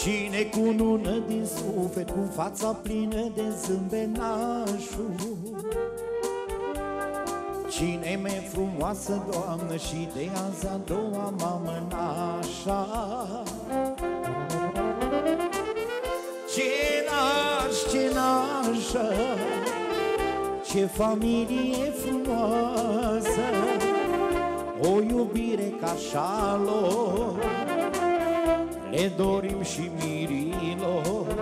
Cine cunună din suflet, cu fața plină de zâmbenașul? Cine-i mai frumoasă, Doamnă, și de azi a doua mamă nașa? Ce naș, ce nașă, ce familie frumoasă, o iubire ca șalor, le dorim și mirilor.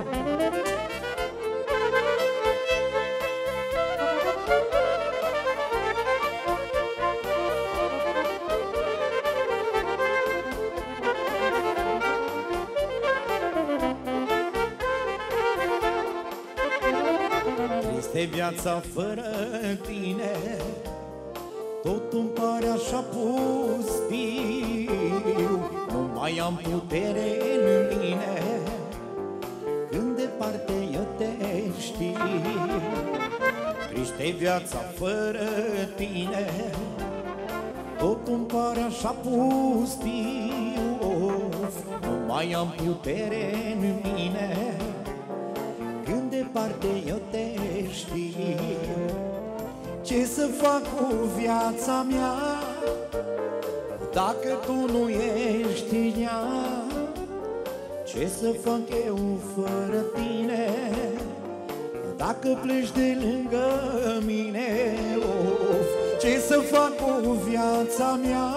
Triste viața fără tine, tot îmi pare așa pustiu. Nu mai am putere în mine când departe eu te știu. Triste viața fără tine, tot îmi pare așa pustiu. Nu mai am putere în mine când departe eu te știu. Ce să fac cu viața mea dacă tu nu ești în ea? Ce să fac eu fără tine dacă pleci de lângă mine? Of, ce să fac cu viața mea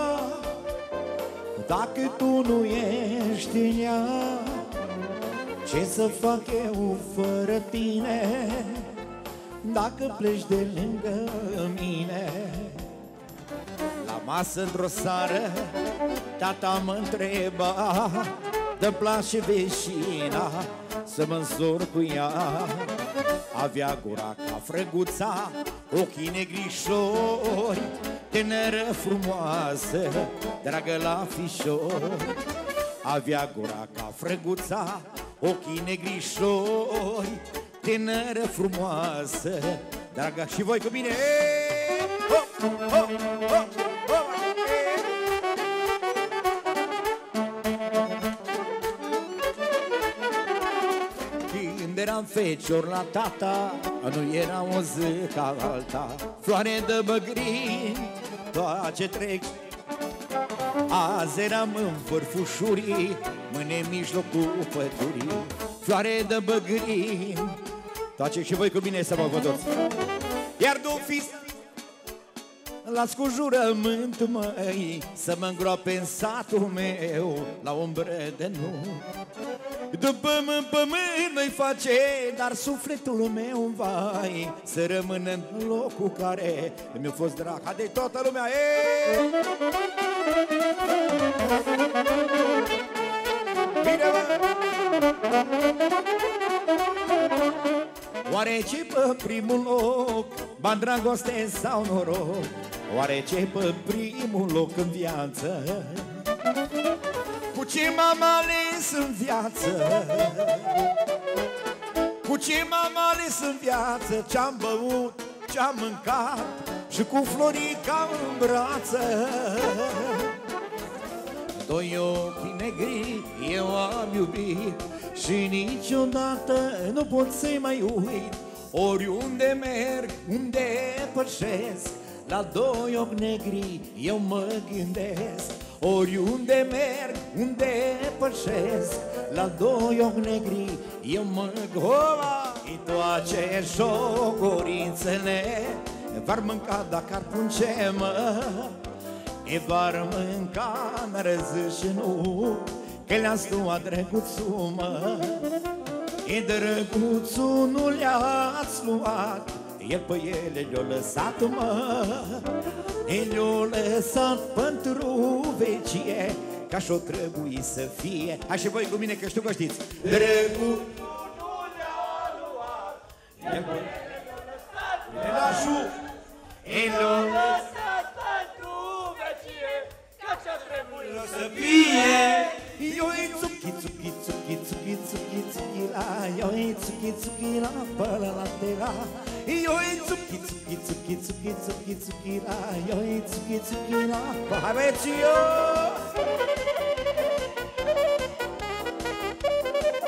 dacă tu nu ești în ea? Ce să fac eu fără tine dacă pleci de lângă mine? La masă într-o seară tata mă întreba, dă-mi place veșina să mă însor cu ea. Avea gura ca frăguța, ochii negrișori, tânără frumoasă, dragă la fișor. Avea gura ca frăguța, ochii negrișori, tânără frumoasă, dragă. Și voi cu mine! Ho, ho, ho, ho. Când eram fecior la tata, nu era o zi ca alta. Floare de băgrin, toate ce trec. Azi eram în vârfușurii, mâine în mijlocul pădurii. Floare de băgrin, toate și voi cu mine să mă văduți. Iar du fis las cu jurământ, măi, să mă îngroape în satul meu la umbră de nu. După pământ mă-i face, dar sufletul meu, vai, să rămână în locul care mi-a fost drag. Haide toată lumea, bine, bă! Oare ce pe primul loc, bani, dragoste sau noroc? Oare ce pe primul loc în viață? Cu ce m-am ales în viață? Cu ce m-am ales în viață? Ce-am băut, ce-am mâncat și cu Florica în brață. Doi ochi negri eu am iubit și niciodată nu pot să-i mai uit. Oriunde merg, unde pășesc, la doi ochi negri eu mă gândesc. Oriunde merg, unde pășesc, la doi ochi negri eu mă gândesc. Și toate șogorințele v-ar mânca dacă ar punce, mă. E v-ar mânca, n-ar zi și nu, că le-ați luat drăguțul, mă. E drăguțul nu le-ați luat, el pe ele le-a lăsat, mă. El le-a lăsat pentru vecie, că așa-o trebuie să fie. Hai și voi cu mine, că știu că știți. Drăguțul nu le-a luat, el pe ele le-a lăsat, mă. El le-a lăsat pentru vecie, că așa trebuie să fie. Ioi tsuki tsuki tsuki tsuki tsuki tsuki la, ioi tsuki tsuki la, pala la te la. Ioi tsuki tsuki tsuki tsuki tsuki tsuki la, ioi tsuki tsuki la, hai băieți,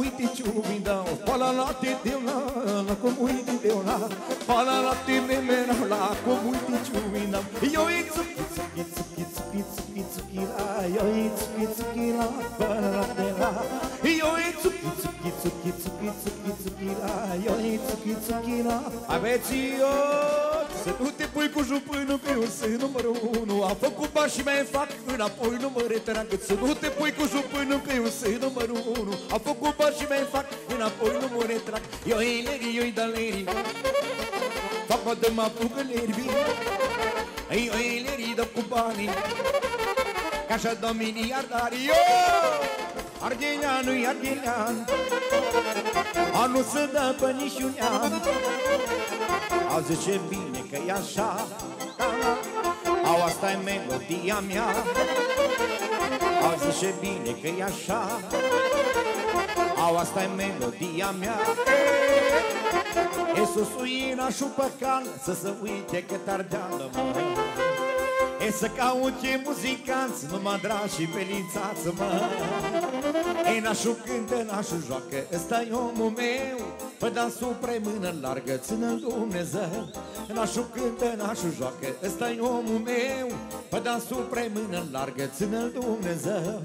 uite ce-mi dau, pala la te deu la, cum uite deu la, pala la te memera la, cum uite ce-mi dau. Yo itsuki tsuki tsuki tsuki tsuki tsuki la, yo itsuki tsuki la, pala la te la. Yo itsuki tsuki tsuki tsuki tsuki tsuki la, yo itsuki tsuki la. Aveți eu să nu te pui cu jupânul că eu sunt numărul 1. A făcut bani și mai fac înapoi, nu mă retrag. Să nu te pui cu jupânul că eu sunt numărul 1. A făcut bani și mai fac înapoi, nu mă retrag. Eu ileri, eu-i daleri, fac mă dă mă fugă nervii. Eu ileri dă cu banii, ca așa dă miliardari. Argheleanu-i arghelean, a nu se dă pe niciun an. Au zice bine că-i așa, au asta-i melodia mea. Au zice bine că-i așa, au asta-i melodia mea. E susuina și păcan, să se uite cât ardeală, mă. E să caute muzicanți, numai dragi și pelițați, mă. E nașul cântă, nașul joacă, ăsta-i omul meu. Pe dansul prea mână largă, țină-l Dumnezeu. Nașul cântă, nașul joacă, ăsta-i omul meu. Pe dansul prea mână largă, țină-l Dumnezeu.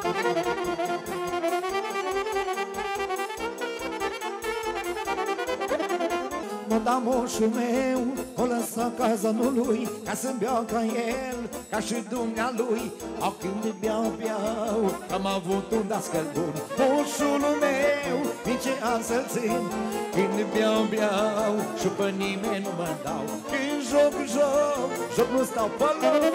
Mă da moșul meu, o lăsa cazanului, ca să-mi beau ca el, ca și dumnealui. Au când beau, beau, am avut un dascăl bun. Moșul meu, nici an să-l țin, când beau, beau, și pe nimeni nu mă dau. Când joc, joc, joc nu stau pe loc.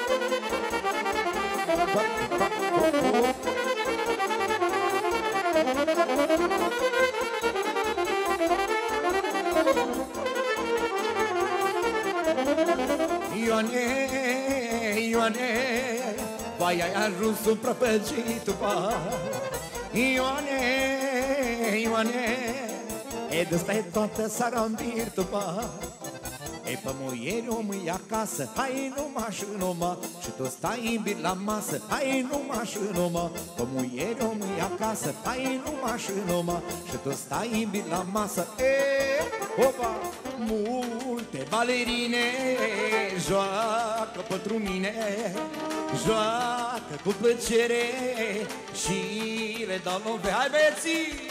Ioane, Ioane, vai ai ajuns un prăpăgit, va. Ioane, Ioane, e de-stai toată sara în birtuva. E pe muieri o mâi acasă, hai numai și numai, și tu stai în bir la masă, hai numai și numai. Pe muieri o mâi acasă, hai numai și numai, și tu stai în bir la masă. Opa! Multe balerine joacă pentru mine, joacă cu plăcere și le dau love. Hai beții!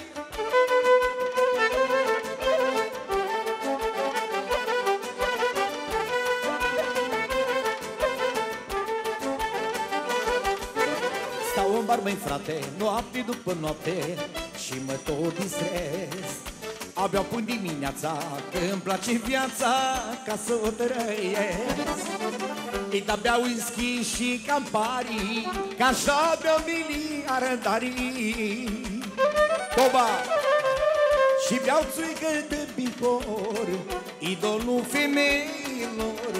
Stau în bar, măi frate, noapte după noapte și mă tot distrez. Abia până dimineața, că îmi place viața, ca să o trăiesc. E de-abia whisky și Campari, că așa beau miliardarii. Toba! Și beau țuică de bifor, idolul femeilor.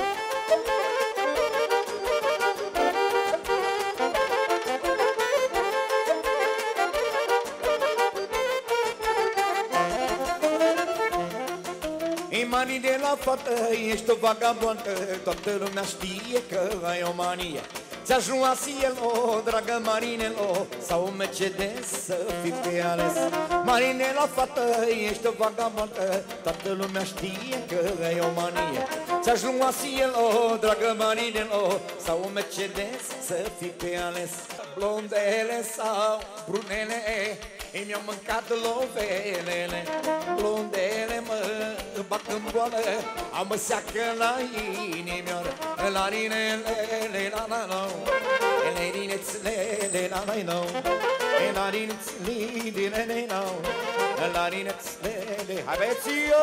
Manii de la fată, ești o vagabondă, toată lumea știe că ai o manie. Ți-aș lua Cielo, dragă Marinelo, sau un Mercedes să fii pe ales. Marinelo, fată, ești o vagabondă, toată lumea știe că ai o manie. Ți-aș lua Cielo, dragă Marinelo, sau un Mercedes să fii pe ales. Blondele sau brunele, mi-au mâncat lovelele. Blondele mă bag în boală, am mă seacă la inimioară. La rinele, la la la, la rinețele, la la la, la rinețele, la la rinețele. Hai beți-o!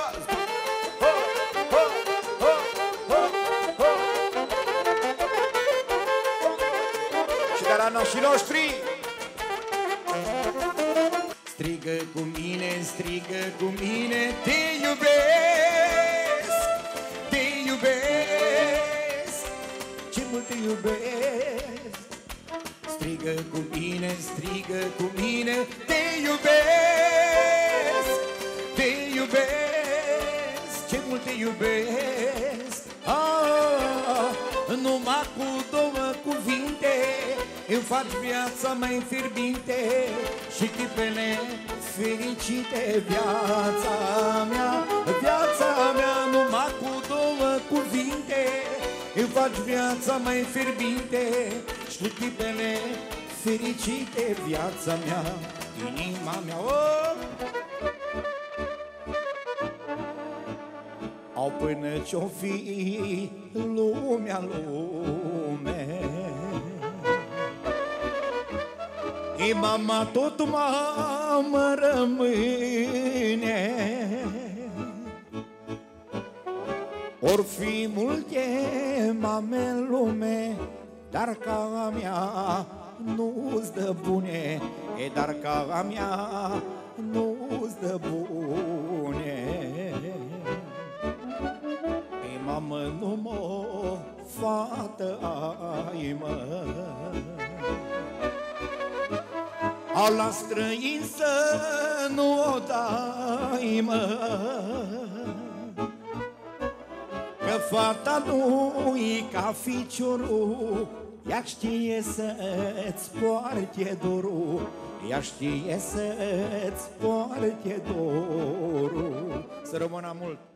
Și de la noștri noștri strigă cu mine, strigă cu mine, te iubesc, te iubesc, ce mult te iubesc. Strigă cu mine, strigă cu mine, te iubesc, te iubesc, ce mult te iubesc. Numai cu două cuvinte îmi îmi faci viața mai fierbinte și clipele fericite. Viața mea, numai cu două cuvinte îmi faci viața mai fierbinte și clipele fericite. Viața mea, inima mea, oh! Au până ce-o fi lumea lume, e mama tot mamă rămâne. Or fi multe mame în lume, dar ca a mea nu-ți dă bune. E dar ca a mea nu-ți dă bune. E mamă numai fată ai, mă, au la străin să nu o dai, mă, că fata nu-i ca ficiorul, ea știe să-ți poarte dorul, ea știe să-ți poarte dorul. Să rămână mult!